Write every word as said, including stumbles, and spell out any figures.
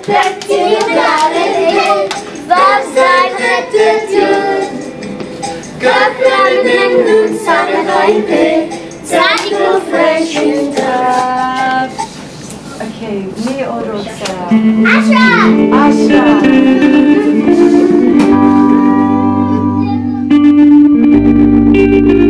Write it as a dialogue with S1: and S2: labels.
S1: Praktikalen was zijn het te doen? Kaplan en doen samen nooit Tactical friendship love.
S2: Okay, me or Rosa?
S1: Asha!
S2: Asha!